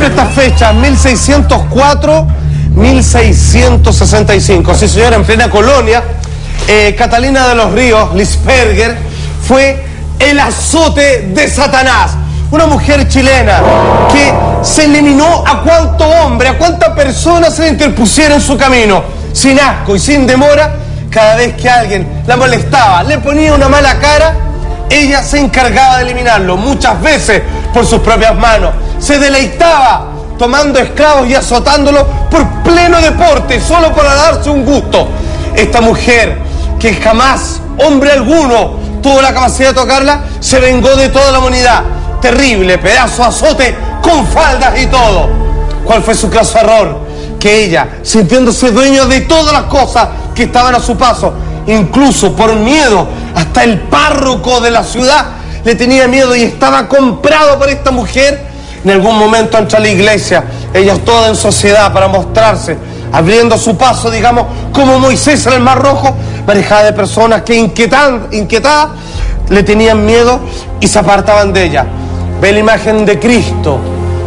entre estas fechas, 1604, 1665. Sí, señora, en plena colonia, Catalina de los Ríos, Lisperger, fue el azote de Satanás. Una mujer chilena que se eliminó a cuánto hombre, a cuánta persona se le interpusiera en su camino, sin asco y sin demora. Cada vez que alguien la molestaba, le ponía una mala cara, ella se encargaba de eliminarlo, muchas veces por sus propias manos. Se deleitaba tomando esclavos y azotándolos por pleno deporte, solo para darse un gusto. Esta mujer, que jamás hombre alguno tuvo la capacidad de tocarla, se vengó de toda la humanidad. Terrible pedazo de azote con faldas y todo. ¿Cuál fue su claso error? Que ella, sintiéndose dueña de todas las cosas que estaban a su paso, incluso por miedo, hasta el párroco de la ciudad le tenía miedo y estaba comprado por esta mujer. En algún momento entra a la iglesia, ella toda en sociedad para mostrarse, abriendo su paso, digamos, como Moisés en el Mar Rojo, manejada de personas que inquietadas le tenían miedo y se apartaban de ella. Ve la imagen de Cristo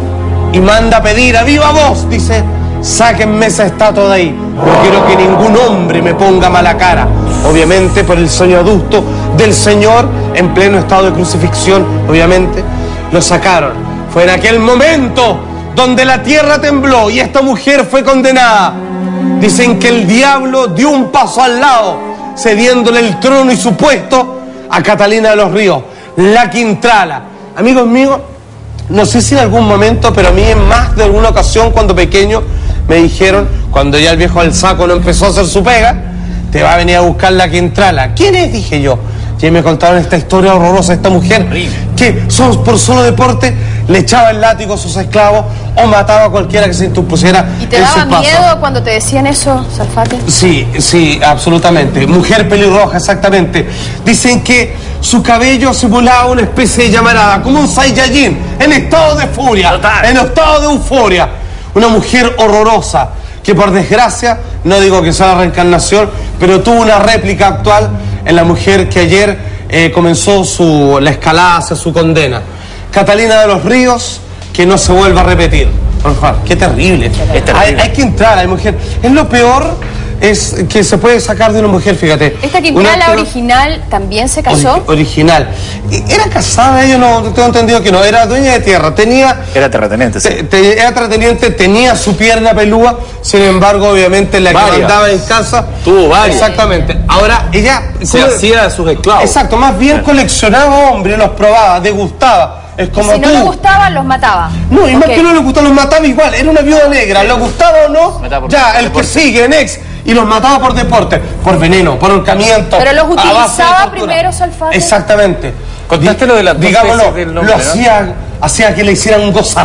y manda a pedir a viva voz, dice: sáquenme esa estatua de ahí, no quiero que ningún hombre me ponga mala cara. Obviamente por el sueño adusto del Señor, en pleno estado de crucifixión, obviamente, lo sacaron. Fue en aquel momento donde la tierra tembló y esta mujer fue condenada. Dicen que el diablo dio un paso al lado, cediéndole el trono y su puesto a Catalina de los Ríos, la Quintrala. Amigos míos, no sé si en algún momento, pero a mí en más de alguna ocasión cuando pequeño me dijeron, cuando ya el viejo del saco no empezó a hacer su pega, te va a venir a buscar la Quintrala. ¿Quién es? Dije yo. Y me contaron esta historia horrorosa de esta mujer que por solo deporte le echaba el látigo a sus esclavos o mataba a cualquiera que se interpusiera. ¿Y te daba miedo cuando te decían eso, Salfate? Sí, sí, absolutamente. Mujer pelirroja, exactamente. Dicen que su cabello simulaba una especie de llamarada, como un Saiyajin, en estado de furia, total, en estado de euforia. Una mujer horrorosa, que por desgracia, no digo que sea la reencarnación, pero tuvo una réplica actual en la mujer que ayer comenzó la escalada hacia su condena. Catalina de los Ríos, que no se vuelva a repetir. Por favor, qué terrible. Es terrible. Hay que entrar, hay mujer. Es lo peor, es que se puede sacar de una mujer, fíjate. ¿Esta Quintrala original también se casó? Original. ¿Era casada? Yo no tengo entendido que no. Era dueña de tierra. Era terrateniente, sí. Era terrateniente, tenía su pierna pelúa. Sin embargo, obviamente, la que mandaba en casa. Tuvo varias. Exactamente. Ahora, ella se hacía de sus esclavos. Exacto. Más bien coleccionaba hombres, los probaba, degustaba. Es como si no le gustaban, los mataba. No, y más que no le gustaba, los mataba igual. Era una viuda negra. ¿Le gustaba o no? Ya, el que sigue, next. Y los mataba por deporte, por veneno, por ahorcamiento. Pero los utilizaba primero, Salfate. Exactamente. Contaste lo de las dos veces del nombre, lo hacía que le hicieran gozar.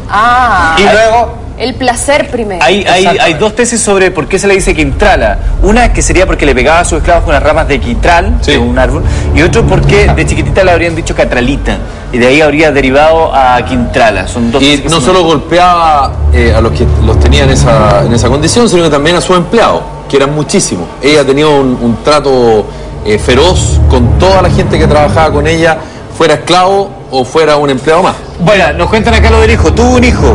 Ah. Y luego el placer primero. Hay dos tesis sobre por qué se le dice Quintrala. Una que sería porque le pegaba a sus esclavos con las ramas de quitral, de un árbol. Y otro porque de chiquitita le habrían dicho Catralita. Y de ahí habría derivado a Quintrala. Son dos. Y no solo golpeaba a los que los tenían en esa condición, sino que también a sus empleados, que eran muchísimos. Ella tenía un trato feroz con toda la gente que trabajaba con ella, fuera esclavo o fuera un empleado más. Bueno, nos cuentan acá lo del hijo. Tuvo un hijo,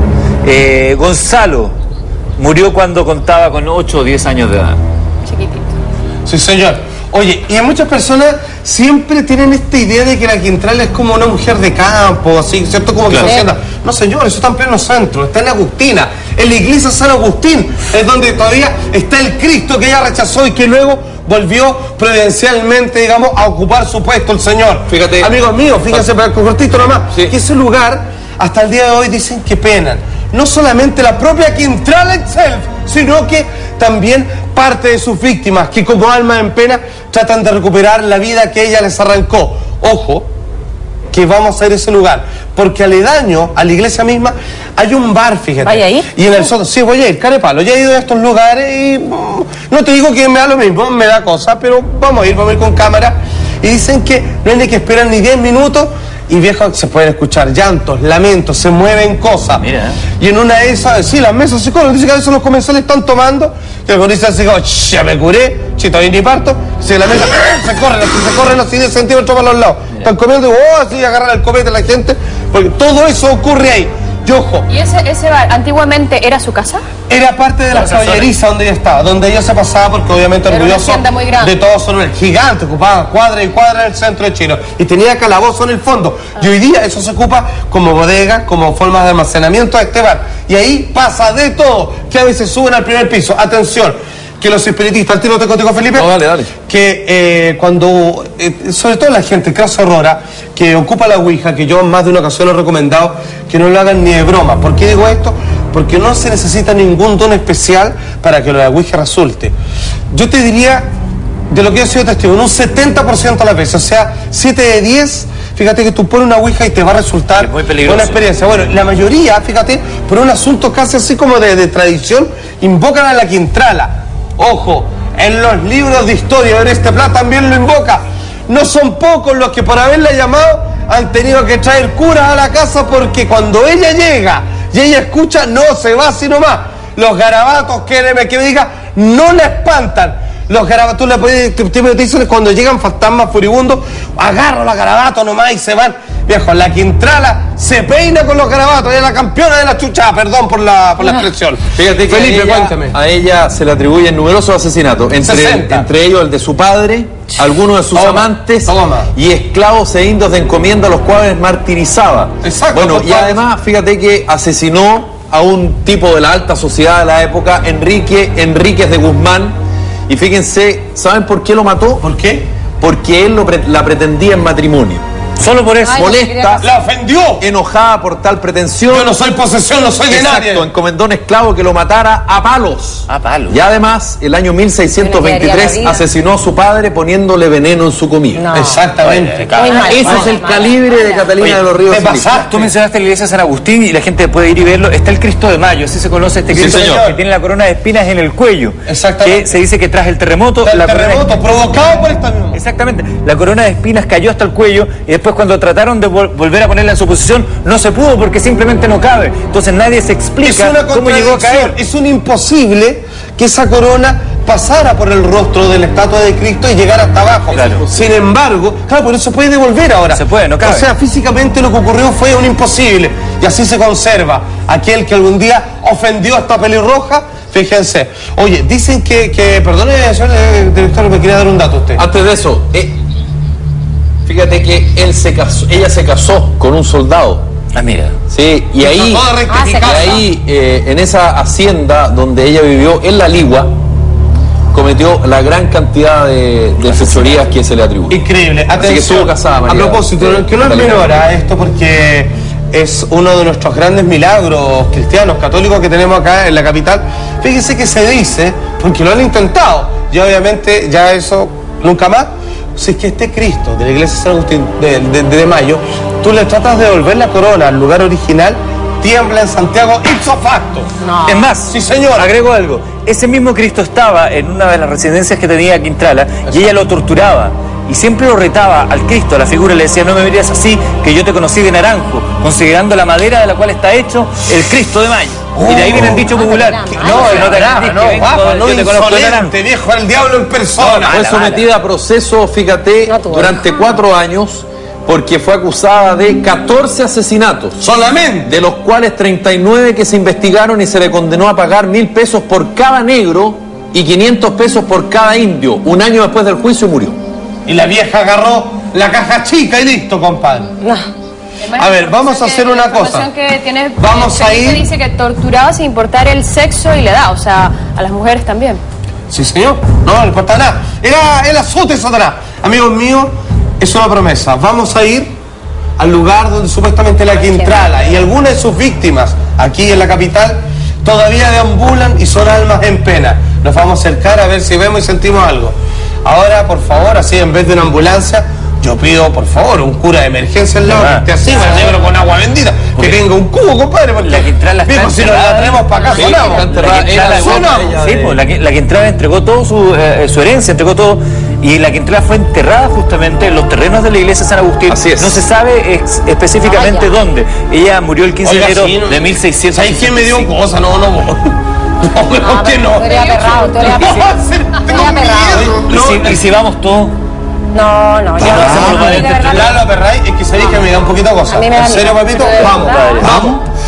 Gonzalo, murió cuando contaba con 8 o 10 años de edad. Chiquitito. Sí, señor. Oye, y muchas personas siempre tienen esta idea de que la Quintrala es como una mujer de campo, así, ¿cierto? Como que se sienta. No, señor, eso está en pleno centro, está en Agustina, en la iglesia San Agustín, es donde todavía está el Cristo que ella rechazó y que luego volvió providencialmente, digamos, a ocupar su puesto el Señor. Fíjate. Amigos míos, fíjense, para el cortito nomás, que ese lugar, hasta el día de hoy dicen que penan. No solamente la propia Quintrala itself, sino que también parte de sus víctimas, que como almas en pena tratan de recuperar la vida que ella les arrancó. Ojo, que vamos a ir a ese lugar, porque aledaño a la iglesia misma hay un bar, fíjate. ¿Vaya a ir? Y en el sótano, sí, voy a ir, carepalo. Ya he ido a estos lugares y no te digo que me da lo mismo, me da cosa, pero vamos a ir con cámara. Y dicen que no hay ni que esperar ni 10 minutos. Y viejo, se pueden escuchar llantos, lamentos, se mueven cosas. Mira. Y en una de esas, sí, las mesas se corren. Dice que a veces los comensales están tomando, que el dice así como, ya me curé, si todavía ni parto. Si la mesa se corren así de centímetros para los lados. Están comiendo y así agarran el copete a la gente, porque todo eso ocurre ahí. Y ojo. ¿Y ese bar antiguamente era su casa? Era parte de la caballeriza donde ella estaba, donde ella se pasaba porque obviamente era orgulloso una muy grande. de todo solo el gigante, ocupaba cuadra y cuadra en el centro de Chino y tenía calabozo en el fondo. Y hoy día eso se ocupa como bodega, como forma de almacenamiento de este bar. Y ahí pasa de todo, que a veces suben al primer piso. Atención, que los espiritistas, al tiro te contigo, Felipe, no, dale. Que cuando, sobre todo la gente, caso Aurora, que ocupa la Ouija, que yo en más de una ocasión he recomendado que no lo hagan ni de broma. ¿Por qué digo esto? Porque no se necesita ningún don especial para que la Ouija resulte. Yo te diría, de lo que yo he sido testigo, en un 70% a las veces, o sea, 7 de 10, fíjate que tú pones una Ouija y te va a resultar una experiencia. Bueno, la mayoría, fíjate, por un asunto casi así como de tradición, invocan a la Quintrala. Ojo, en los libros de historia de este plan también lo invoca. No son pocos los que por haberla llamado han tenido que traer curas a la casa porque cuando ella llega y ella escucha, no se va sino más. Los garabatos, que me diga, no la espantan. Los garabatos, tú le puedes, te dicen cuando llegan fantasmas furibundos, agarra los garabatos nomás y se van. Viejo, la Quintrala se peina con los garabatos, ella es la campeona de la chucha, perdón por la expresión. Fíjate que Felipe, cuéntame. A ella se le atribuyen numerosos asesinatos, entre ellos el de su padre, algunos de sus amantes y esclavos e indios de encomienda, los cuales martirizaba. Exacto. Bueno, y además, fíjate que asesinó a un tipo de la alta sociedad de la época, Enríquez de Guzmán, y fíjense, ¿saben por qué lo mató? ¿Por qué? Porque él la pretendía en matrimonio. Solo por eso. Molesta, la ofendió, enojada por tal pretensión. Yo no soy posesión, no soy de nadie. Encomendó a un esclavo que lo matara a palos. A palos. Y además, el año 1623 asesinó a su padre poniéndole veneno en su comida. No. Exactamente. Ese es el calibre de Catalina de los Ríos. Tú mencionaste la iglesia de San Agustín y la gente puede ir y verlo. Está el Cristo de Mayo, así se conoce este Cristo, que tiene la corona de espinas en el cuello. Exactamente. Que se dice que tras el terremoto, provocado por esta misma. Exactamente. La corona de espinas cayó hasta el cuello y después cuando trataron de volver a ponerla en su posición, no se pudo porque simplemente no cabe. Entonces nadie se explica cómo llegó a caer. Es un imposible que esa corona pasara por el rostro de la estatua de Cristo y llegara hasta abajo. Claro. Sin embargo, claro, por eso se puede devolver ahora. Se puede, no cabe. O sea, físicamente lo que ocurrió fue un imposible. Y así se conserva. Aquel que algún día ofendió a esta pelirroja, fíjense. Oye, dicen que perdone, señor director, me quería dar un dato a usted. Antes de eso, fíjate que ella se casó con un soldado. Ah, mira. Sí, y ahí, en esa hacienda donde ella vivió, en La Ligua, cometió la gran cantidad de fechorías que se le atribuyen. Increíble. Así que estuvo casada, María. A propósito, que no es menor a esto porque es uno de nuestros grandes milagros cristianos, católicos que tenemos acá en la capital. Fíjese que se dice, porque lo han intentado, y obviamente ya eso nunca más. Si es que este Cristo de la iglesia de San Agustín de Mayo, tú le tratas de devolver la corona al lugar original, tiembla en Santiago ipso facto. No. Es más, sí, señor. Agrego algo. Ese mismo Cristo estaba en una de las residencias que tenía Quintrala y ella lo torturaba. Y siempre lo retaba al Cristo, a la figura, y le decía, no me verías así, que yo te conocí de naranjo, considerando la madera de la cual está hecho el Cristo de Mayo. Y de ahí viene el dicho popular. No te insolente, viejo, el diablo en persona. Fue sometida a proceso, fíjate, durante 4 años, porque fue acusada de 14 asesinatos. Solamente. De los cuales 39 que se investigaron y se le condenó a pagar 1.000 pesos por cada negro y 500 pesos por cada indio. Un año después del juicio murió. Y la vieja agarró la caja chica y listo, compadre. A ver, vamos a hacer una cosa. Vamos a ir. Dice que torturaba sin importar el sexo y la edad, o sea, a las mujeres también. Sí, señor. No le importa nada. Era el azote de Satanás. Amigos míos, es una promesa. Vamos a ir al lugar donde supuestamente la Quintrala y algunas de sus víctimas, aquí en la capital, todavía deambulan y son almas en pena. Nos vamos a acercar a ver si vemos y sentimos algo. Ahora, por favor, así en vez de una ambulancia, yo pido, por favor, un cura de emergencia al lado, que esté así, el negro con agua bendita, que tenga un cubo, compadre, porque la Quintrala está si nos la traemos para acá, la Quintrala entregó todo su herencia, entregó todo, y la Quintrala fue enterrada justamente en los terrenos de la iglesia de San Agustín. Así es. No se sabe específicamente dónde. Ella murió el 15 de enero de 1600. ¿Sabes quién me dio cosa? No. No, mejor que no. Tú eres aperrado, tú eres aperrado. ¿Y si vamos todos? No. Lalo Aperray, es que sabéis que me da un poquito de cosa. ¿En serio, papito? Vamos.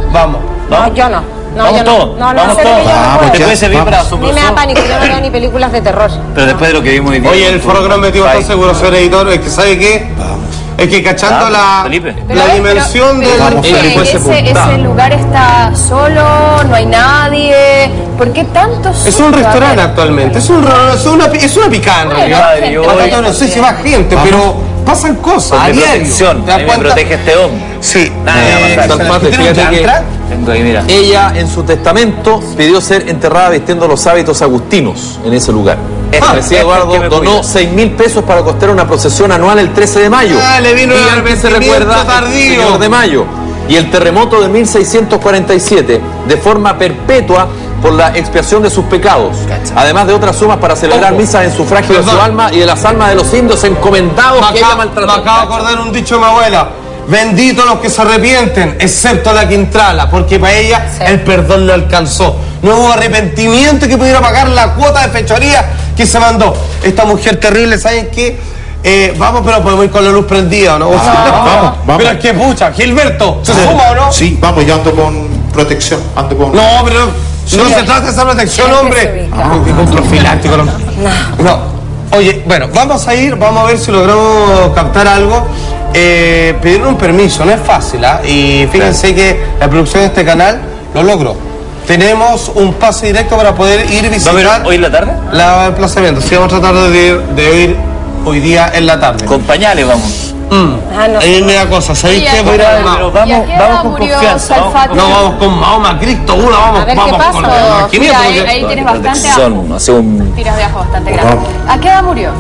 Vamos. No, yo no. No, Vamos yo todos. no. No, Vamos sé lo que todos. yo no Vamos, puedo. Te puede servir vamos. para A mí asombroso. me da pánico, yo no veo ni películas de terror. Pero después de lo que vimos hoy día. Oye, el foro gran metido está seguro, señor editor. Es que, ¿sabe qué? Es que cachando Felipe. Pero la a ver, dimensión pero del... Vamos, ¿por qué Felipe, ese lugar está solo, no hay nadie? ¿Por qué tantos? Es un restaurante actualmente, es una picada en Bueno, realidad. gente, yo Acá voy- no sé si va gente, pero pasan cosas a De diario. protección. ¿Te A das mí me cuenta? protege este hombre. Sí. Nada me va a pasar. Salpate, ¿Tiene un fíjate que- yantra? Tengo ahí, mira. Ella en su testamento pidió ser enterrada vistiendo los hábitos agustinos en ese lugar. García Eduardo que me donó cuida. 6.000 pesos para costear una procesión anual el 13 de mayo. Ah, le vino el Día que se arrepentimiento recuerda tardío. el Señor de Mayo. Y el terremoto de 1647 de forma perpetua por la expiación de sus pecados. Además de otras sumas para celebrar Ojo. misas en sufragio de su Perdón. alma y de las almas de los indios encomendados que ella Me maltrató. acabo de acordar un dicho de mi abuela. Benditos los que se arrepienten, excepto la Quintrala, porque para ella Sí. el perdón no alcanzó. No hubo arrepentimiento que pudiera pagar la cuota de fechoría que se mandó. Esta mujer terrible, ¿saben qué? Vamos, pero podemos ir con la luz prendida, ¿no? vamos. Pero es que pucha, Gilberto, ¿se suma o no? Sí, vamos, yo ando con protección, ando con... No, pero no se trata de esa protección, Siempre hombre. se ubica. Ah, un profiláctico. No. Oye, bueno, vamos a ver si logramos captar algo. Pedir un permiso, no es fácil, ¿ah? Y fíjense que la producción de este canal lo logró. Tenemos un pase directo para poder ir a ¿Va a haber visitar hoy en la tarde? el emplazamiento. Sí, vamos a tratar de ir hoy día en la tarde. Con pañales vamos. Ah, no Ahí sé. me da cosa, ¿sabéis Oye, qué? Voy a ir a ver pero Mao. vamos, ¿Y a qué vamos edad con murió confianza. Salfate? No, vamos con Mahoma, Cristo, vamos A ver, vamos ¿qué con pasó? los 500, Mira, porque- ahí tienes bastante Son, ajo. hace un... Tiras de ajo bastante grande. ¿A qué edad murió?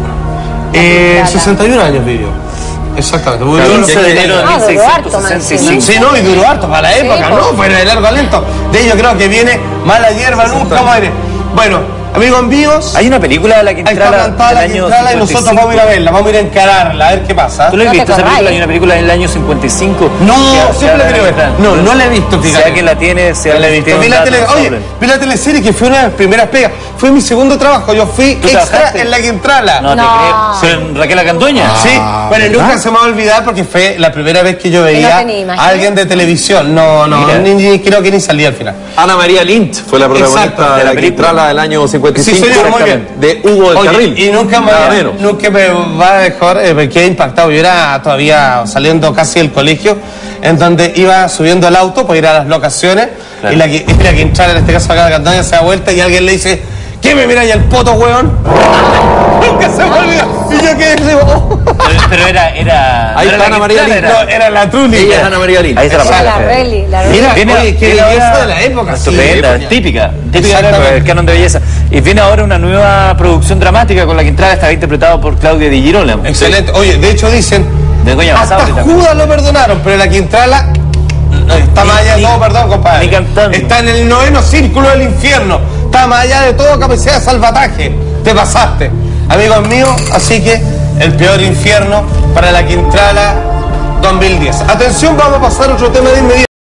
61 años vivió. Exactamente. Murió a los 15 de enero de Ah, duró harto, 1665. Sí, no, y duró harto para la época, pues. ¿no? Fue de largo aliento. De ello creo que viene mala hierba, nunca muere. Bueno, amigos míos, Hay una película de la ahí está Quintrala plantada del la año Quintrala y nosotros 55. vamos a ir a verla, vamos a ir a encararla, a ver qué pasa. ¿Tú lo has No te visto esa película? corráis. Hay una película del año 55. No, Que- siempre la que- quiero ver. No, no la he visto, Si fíjate. alguien la tiene, si No la he alguien visto. tiene Vi un la dato, tele, oye, hablen. vi la teleserie que fue una de las primeras pegas. Fue mi segundo trabajo. Yo fui ¿Tú extra trabajaste? en la Quintrala. No te No. creo. ¿Con Raquel Acandoña? Sí, bueno, y nunca ¿verdad? se me va a olvidar porque fue la primera vez que yo veía tenía imagen. a alguien de televisión. No, Mira. ni creo que ni salía al final. Ana María Lynch fue la protagonista Exacto, de de la la película. Quintrala del año 55. Sí, señor, muy bien. De Hugo del Oye, Carril. y nunca Nada menos. me va a dejar, me quedé impactado. Yo era todavía saliendo casi del colegio, en donde iba subiendo el auto para ir a las locaciones, Claro. y la que entrara, en este caso acá de Cantaña, se da vuelta y alguien le dice, ¿qué me mira ahí el poto, weón? Nunca se me olvida. Y yo quedé digo, oh. Pero era... Ahí no era está la Ana María Quintrala, Lynch. No, era la Trulli. Ella es Ana María Lynch. Ahí está la Era la palabra. Reli, la Reli. Mira, Viene- oye, qué viene belleza ahora- de la época. sí, Estupenda, pues, típica de la Exactamente. época, el canon de belleza. Y viene ahora una nueva producción dramática con la Quintrala, está interpretado por Claudia Di Girolamo. Excelente. Oye, de hecho dicen, De Coña hasta Basauri también. Judas lo perdonaron, pero la Quintrala está más allá de todo, perdón, compadre. ni cantando. Está en el 9º círculo del infierno. Está más allá de todo capacidad de salvataje. Te pasaste, amigos míos. Así que el peor infierno para la Quintrala 2010. Atención, vamos a pasar a otro tema de inmediato.